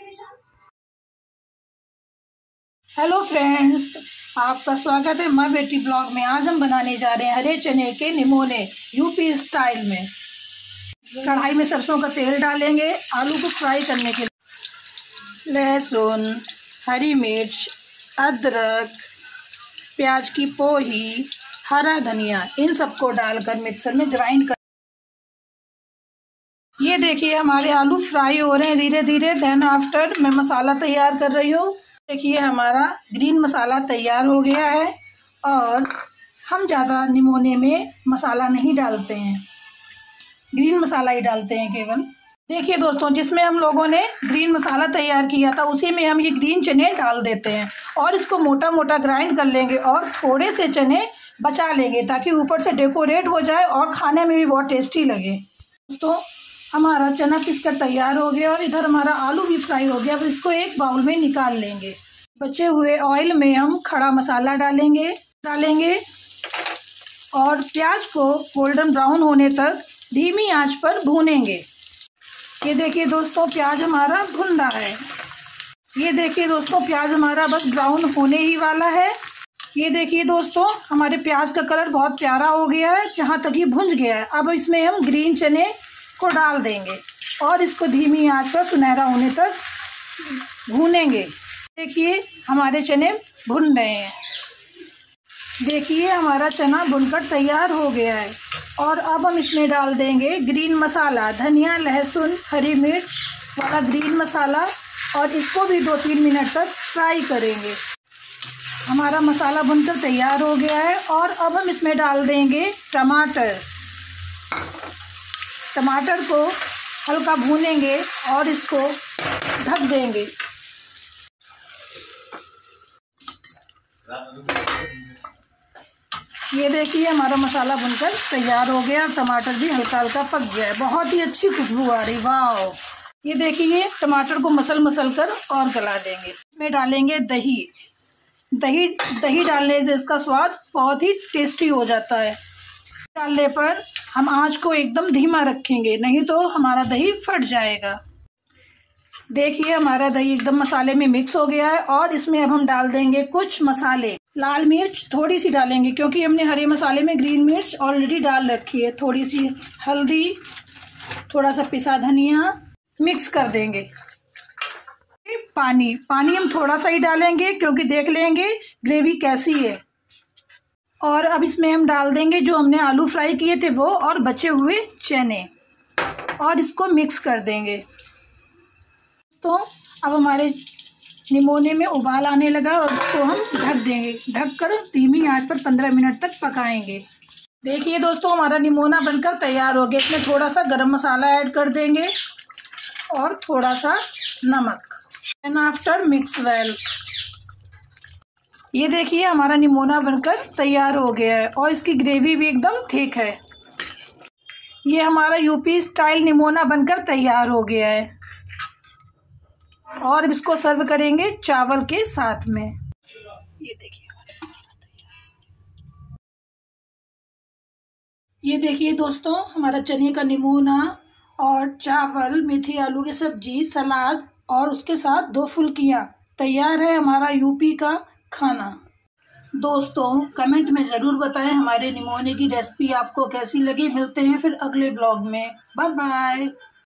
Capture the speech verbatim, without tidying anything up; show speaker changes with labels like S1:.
S1: Hello friends, आपका स्वागत है माँ बेटी ब्लॉग में। आज हम बनाने जा रहे हैं हरे चने के निमोने यूपी स्टाइल में। कढ़ाई में सरसों का तेल डालेंगे आलू को फ्राई करने के लिए। लहसुन, हरी मिर्च, अदरक, प्याज की पोही, हरा धनिया, इन सबको डालकर मिक्सर में ग्राइंड कर। ये देखिए हमारे आलू फ्राई हो रहे हैं धीरे धीरे। देन आफ्टर मैं मसाला तैयार कर रही हूँ। देखिए हमारा ग्रीन मसाला तैयार हो गया है और हम ज़्यादा निमोने में मसाला नहीं डालते हैं, ग्रीन मसाला ही डालते हैं केवल। देखिए दोस्तों, जिसमें हम लोगों ने ग्रीन मसाला तैयार किया था उसी में हम ये ग्रीन चने डाल देते हैं और इसको मोटा मोटा ग्राइंड कर लेंगे और थोड़े से चने बचा लेंगे ताकि ऊपर से डेकोरेट हो जाए और खाने में भी बहुत टेस्टी लगे। दोस्तों हमारा चना पिसकर तैयार हो गया और इधर हमारा आलू भी फ्राई हो गया। अब इसको एक बाउल में निकाल लेंगे। बचे हुए ऑयल में हम खड़ा मसाला डालेंगे डालेंगे और प्याज को गोल्डन ब्राउन होने तक धीमी आंच पर भूनेंगे। ये देखिए दोस्तों, प्याज हमारा भुन रहा है। ये देखिए दोस्तों, प्याज हमारा बस ब्राउन होने ही वाला है। ये देखिए दोस्तों, हमारे प्याज का कलर बहुत प्यारा हो गया है, जहाँ तक ये भुंज गया है। अब इसमें हम ग्रीन चने को डाल देंगे और इसको धीमी आंच पर सुनहरा होने तक भूनेंगे। देखिए हमारे चने भुन रहे हैं। देखिए हमारा चना भुनकर तैयार हो गया है और अब हम इसमें डाल देंगे ग्रीन मसाला, धनिया, लहसुन, हरी मिर्च वाला ग्रीन मसाला और इसको भी दो तीन मिनट तक फ्राई करेंगे। हमारा मसाला भुनकर तैयार हो गया है और अब हम इसमें डाल देंगे टमाटर। टमाटर को हल्का भूनेंगे और इसको ढक देंगे। ये देखिए हमारा मसाला भुनकर तैयार हो गया और टमाटर भी हल्का हल्का पक गया है। बहुत ही अच्छी खुशबू आ रही, वाह। ये देखिए टमाटर को मसल मसल कर और गला देंगे। इसमें डालेंगे दही। दही दही डालने से इसका स्वाद बहुत ही टेस्टी हो जाता है। डालने पर हम आंच को एकदम धीमा रखेंगे, नहीं तो हमारा दही फट जाएगा। देखिए हमारा दही एकदम मसाले में मिक्स हो गया है और इसमें अब हम डाल देंगे कुछ मसाले। लाल मिर्च थोड़ी सी डालेंगे क्योंकि हमने हरे मसाले में ग्रीन मिर्च ऑलरेडी डाल रखी है। थोड़ी सी हल्दी, थोड़ा सा पिसा धनिया, मिक्स कर देंगे। पानी पानी हम थोड़ा सा ही डालेंगे क्योंकि देख लेंगे ग्रेवी कैसी है। और अब इसमें हम डाल देंगे जो हमने आलू फ्राई किए थे वो और बचे हुए चने और इसको मिक्स कर देंगे। तो अब हमारे निमोने में उबाल आने लगा और इसको हम ढक देंगे। ढककर धीमी आंच पर पंद्रह मिनट तक पकाएंगे। देखिए दोस्तों, हमारा निमोना बनकर तैयार हो गया। इसमें थोड़ा सा गरम मसाला ऐड कर देंगे और थोड़ा सा नमक। And after mix well. ये देखिए हमारा निमोना बनकर तैयार हो गया है और इसकी ग्रेवी भी एकदम थिक है। ये हमारा यूपी स्टाइल निमोना बनकर तैयार हो गया है और इसको सर्व करेंगे चावल के साथ में। ये देखिए ये देखिए दोस्तों, हमारा चने का निमोना और चावल, मेथी आलू की सब्जी, सलाद और उसके साथ दो फुल्कियाँ तैयार है हमारा यूपी का खाना। दोस्तों कमेंट में ज़रूर बताएं हमारे निमोने की रेसिपी आपको कैसी लगी। मिलते हैं फिर अगले ब्लॉग में। Bye bye.